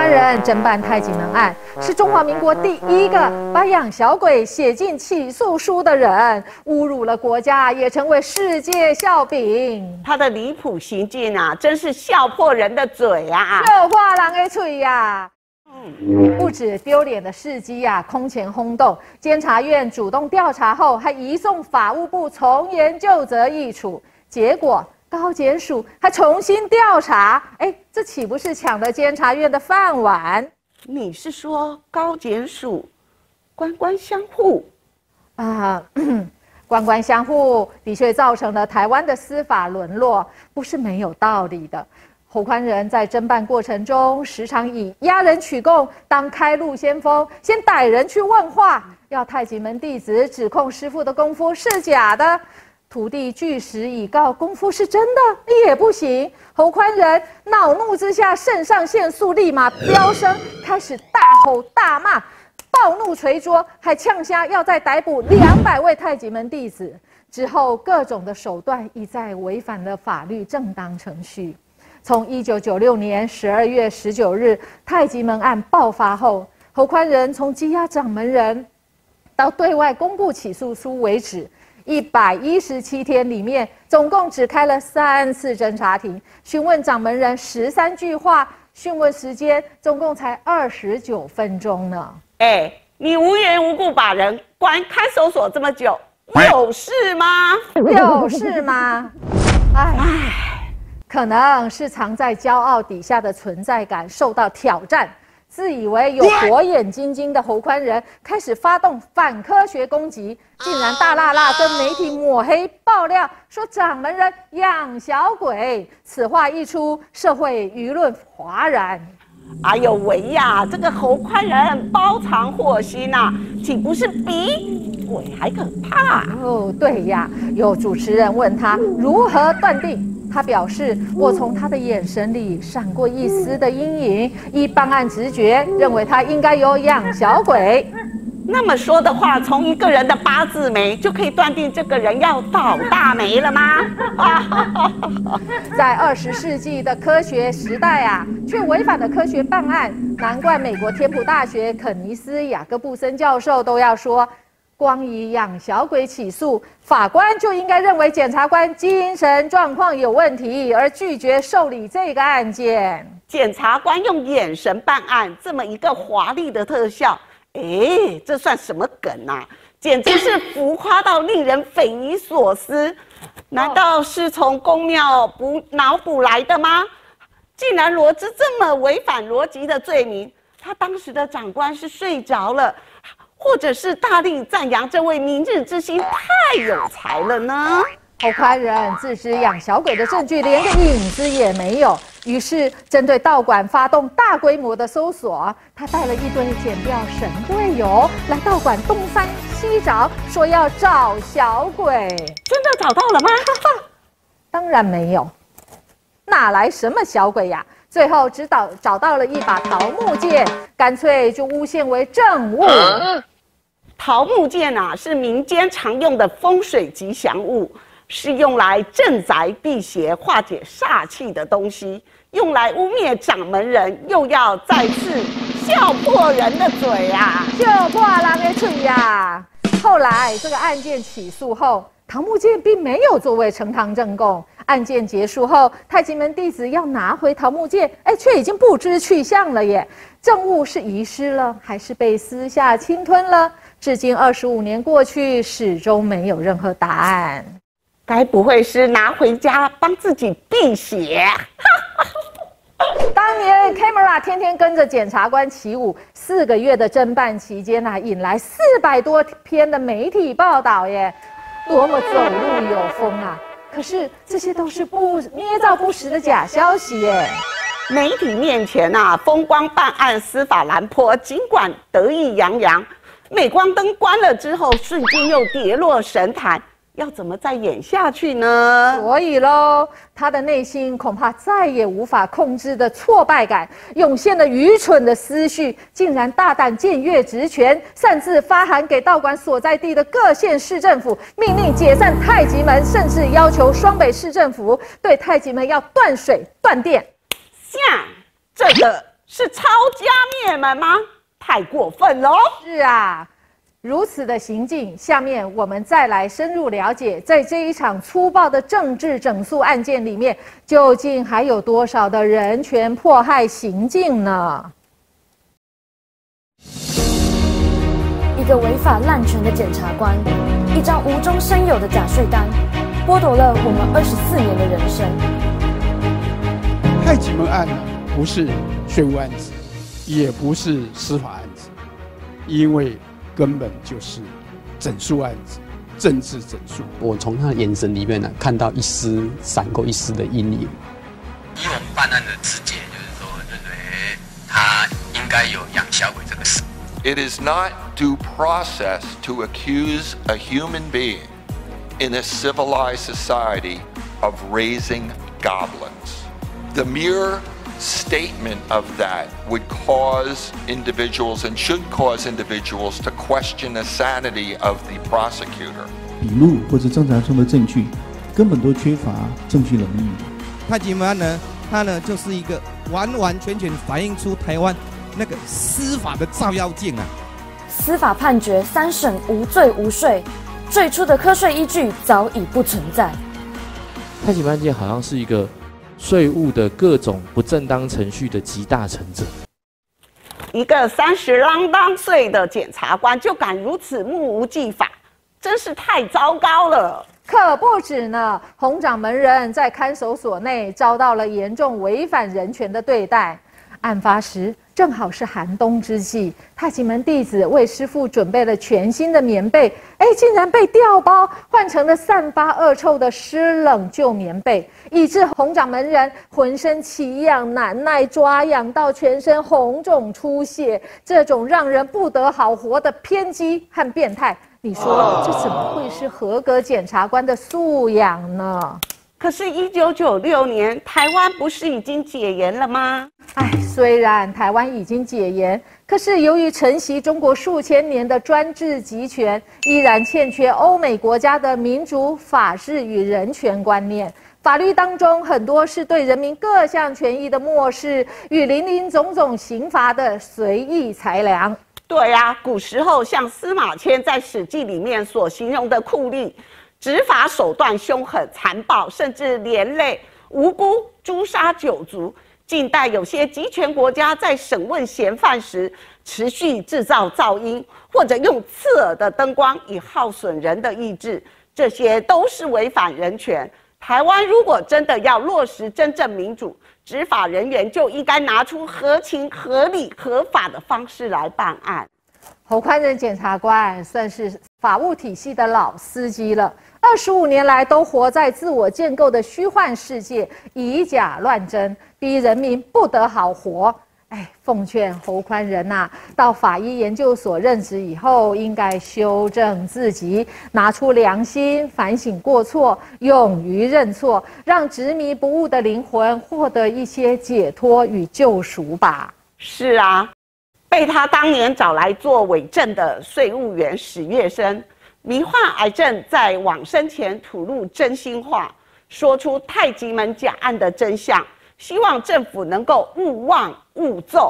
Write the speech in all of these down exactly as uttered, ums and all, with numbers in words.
宽仁侦办太极门案，是中华民国第一个把养小鬼写进起诉书的人，侮辱了国家，也成为世界笑柄。 他的离谱行径啊，真是笑破人的嘴啊！ 笑破人的嘴呀！ 不止丢脸的事迹呀、啊，空前轰动。监察院主动调查后，还移送法务部从严就责议处。结果高检署还重新调查，哎，这岂不是抢了监察院的饭碗？ 你是说高检署官官相护啊？官官相护的确造成了台湾的司法沦落，不是没有道理的。 侯宽仁在侦办过程中，时常以押人取供当开路先锋，先逮人去问话，要太极门弟子指控师父的功夫是假的，徒弟据实以告功夫是真的也不行。侯宽仁恼怒之下，肾上腺素立马飙升，开始大吼大骂，暴怒捶桌，还呛瞎要再逮捕两百位太极门弟子。之后各种的手段一再违反了法律正当程序。 从一九九六年十二月十九日太极门案爆发后，侯宽仁从羁押掌门人到对外公布起诉书为止，一百一十七天里面，总共只开了三次侦查庭，询问掌门人十三句话，讯问时间总共才二十九分钟呢。 哎，你无缘无故把人关看守所这么久，有事吗？ 有事吗？哎。 可能是藏在骄傲底下的存在感受到挑战，自以为有火眼金睛的侯宽仁开始发动反科学攻击，竟然大辣辣跟媒体抹黑爆料，说掌门人养小鬼。此话一出，社会舆论哗然。 哎呦喂呀，这个侯宽仁包藏祸心呐、啊，岂不是比鬼还可怕？ 哦，对呀，有主持人问他如何断定。 他表示：“我从他的眼神里闪过一丝的阴影，依办案直觉，认为他应该有养小鬼。 那么说的话，从一个人的八字眉就可以断定这个人要倒大霉了吗？” 在二十世纪的科学时代啊，却违反了科学办案，难怪美国天普大学肯尼斯·雅各布森教授都要说。 光以养小鬼起诉，法官就应该认为检察官精神状况有问题，而拒绝受理这个案件。 检察官用眼神办案，这么一个华丽的特效，哎，这算什么梗啊？简直是浮夸到令人匪夷所思。难道是从宫庙补脑补来的吗？竟然罗织这么违反逻辑的罪名，他当时的长官是睡着了。 或者是大力赞扬这位明日之星太有才了呢？ 侯宽仁自知养小鬼的证据连个影子也没有，于是针对道馆发动大规模的搜索。他带了一堆检调神队友来道馆东翻西找，说要找小鬼。 真的找到了吗？ 当然没有，哪来什么小鬼呀？ 最后只找找到了一把桃木剑，干脆就诬陷为证物。 啊、桃木剑啊，是民间常用的风水吉祥物，是用来镇宅辟邪、化解煞气的东西。用来污蔑掌门人，又要再次笑破人的嘴啊！ 笑破人的嘴呀！后来这个案件起诉后。 桃木剑并没有作为呈堂证供。案件结束后，太极门弟子要拿回桃木剑，哎，却已经不知去向了耶。证物是遗失了，还是被私下侵吞了？至今二十五年过去，始终没有任何答案。 该不会是拿回家帮自己辟邪？ 当年 Camera 天天跟着检察官起舞，四个月的侦办期间啊，引来四百多篇的媒体报道耶。 多么走路有风啊！可是这些都是不捏造不实的假消息耶。 媒体面前啊，风光办案，司法蓝坡，尽管得意洋洋，镁光灯关了之后，瞬间又跌落神坛。要怎么再演下去呢？ 所以喽，他的内心恐怕再也无法控制的挫败感，涌现了愚蠢的思绪，竟然大胆僭越职权，擅自发函给道馆所在地的各县市政府，命令解散太极门，甚至要求双北市政府对太极门要断水断电。 像这个是抄家灭门吗？太过分了哦！ 是啊。如此的行径，下面我们再来深入了解，在这一场粗暴的政治整肃案件里面，究竟还有多少的人权迫害行径呢？ 一个违法滥权的检察官，一张无中生有的假税单，剥夺了我们二十四年的人生。 太极门案呢，不是税务案子，也不是司法案子，因为根本就是整肃案子，政治整肃。 我从他的眼神里面呢，看到一丝闪过一丝的阴影。 以我们办案的直觉，就是说，认为他应该有养小鬼这个事。 It is not due process to accuse a human being in a civilized society of raising goblins. The mere statement of that would cause individuals and should cause individuals to question the sanity of the prosecutor. 笔录或者侦查中的证据根本都缺乏证据能力。 太极门案呢，它呢就是一个完完全全反映出台湾那个司法的照妖镜啊。 司法判决三审无罪无税，最初的科税依据早已不存在。 太极门案件好像是一个税务的各种不正当程序的集大成者。 一个三十啷当岁的检察官就敢如此目无技法，真是太糟糕了。 可不止呢，洪掌门人在看守所内遭到了严重违反人权的对待。案发时正好是寒冬之际，太极门弟子为师父准备了全新的棉被，哎，竟然被调包换成了散发恶臭的湿冷旧棉被，以致洪掌门人浑身奇痒难耐，抓痒到全身红肿出血。这种让人不得好活的偏激和变态，你说这怎么会是合格检察官的素养呢？ 可是，一九九六年台湾不是已经解严了吗？ 哎，虽然台湾已经解严，可是由于承袭中国数千年的专制集权，依然欠缺欧美国家的民主、法治与人权观念。法律当中很多是对人民各项权益的漠视，与林林总总刑罚的随意裁量。 对啊，古时候像司马迁在《史记》里面所形容的酷吏，执法手段凶狠残暴，甚至连累无辜诛杀九族。近代有些集权国家在审问嫌犯时，持续制造噪音，或者用刺耳的灯光以耗损人的意志，这些都是违反人权。台湾如果真的要落实真正民主，执法人员就应该拿出合情、合理、合法的方式来办案。 侯宽仁检察官算是法务体系的老司机了，二十五年来都活在自我建构的虚幻世界，以假乱真，逼人民不得好活。哎，奉劝侯宽仁呐，到法医研究所任职以后，应该修正自己，拿出良心，反省过错，勇于认错，让执迷不悟的灵魂获得一些解脱与救赎吧。 是啊。被他当年找来做伪证的税务员史月生，罹患癌症，在往生前吐露真心话，说出太极门假案的真相，希望政府能够勿忘勿纵。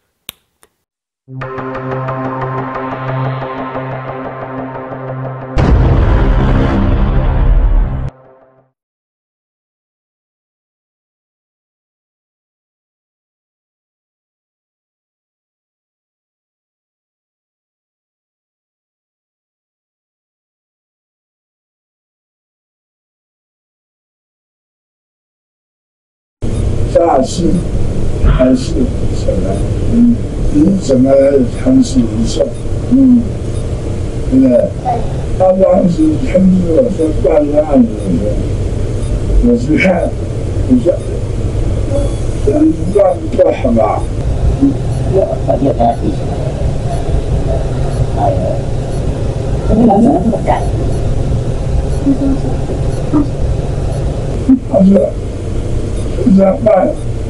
大事还是什么？嗯，你怎么尝试一下？嗯，对不对？他当时通知我说办案子的，我是看，我说，人办不好吧？嗯，我我也来一下。哎呀，怎么能怎么这么干？他说是，他说。就这样办，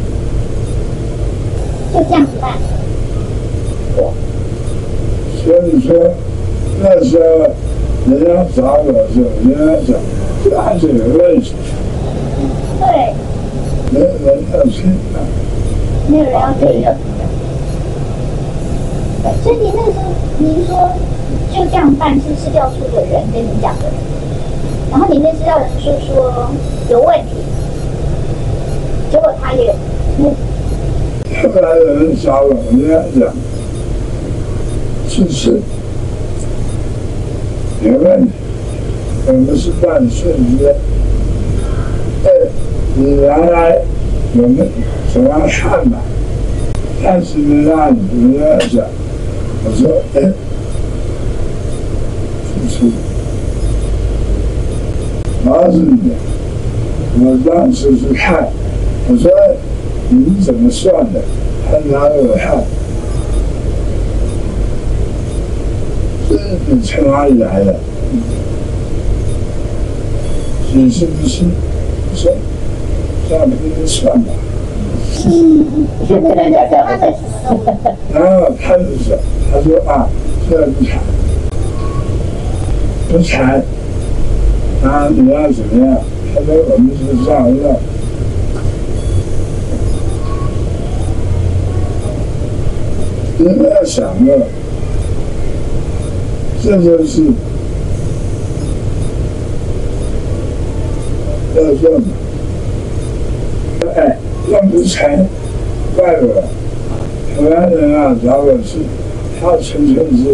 就这样子办。 哇！所以说那时候人家找我的时候，人家讲这还是有问题。 对。 人人要听啊， 没有人要这样。所以你那个时候，您说就这样办，是市调处的人跟你讲的，然后你那市调人说说有问题，结果他也不。 后来有人找我，我跟他讲，是是有问题，我们是办顺约。哎，你原来我们怎样看吧？但是呢，让你不要讲。我说，哎，付出，告诉你，我当时是看，我说你怎么算的？他拿给我看，这你从哪里来的？你是不是？我说，这样不算吧。 嗯，他的他的然后他就说，他说啊，这不谈，不谈，啊，你要怎么样？他说我们是这样要。你们要想啊，这就是要这么，哎。弄不成，怪我。台湾人啊，找我是，他纯粹是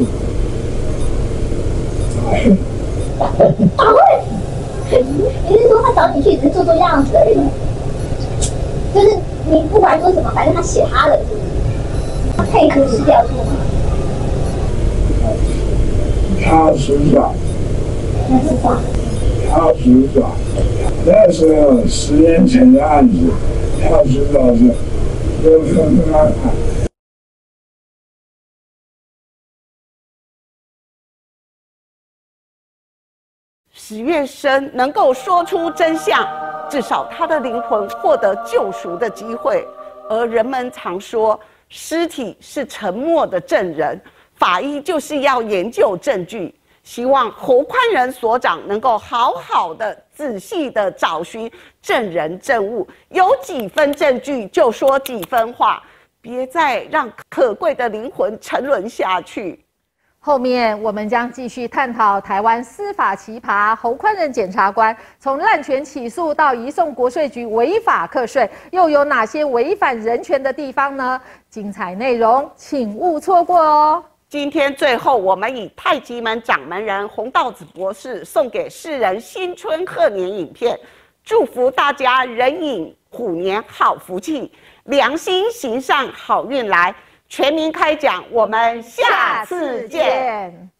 打混。 打混？你是说他找你去只是做做样子而已？就是你不管说什么，反正他写他的，是不是？他配合市调处吗？ 他属爪。 那是啥？ 他属爪。那时候十年前的案子。他知道是都分开看。 许月生能够说出真相，至少他的灵魂获得救赎的机会。而人们常说，尸体是沉默的证人，法医就是要研究证据。希望侯宽仁所长能够好好的、仔细的找寻证人证物，有几分证据就说几分话，别再让可贵的灵魂沉沦下去。 后面我们将继续探讨台湾司法奇葩侯宽仁检察官从滥权起诉到移送国税局违法课税，又有哪些违反人权的地方呢？精彩内容请勿错过哦。 今天最后，我们以太极门掌门人洪道子博士送给世人新春贺年影片，祝福大家人寅虎年好福气，良心行善好运来。全民开讲，我们下次见。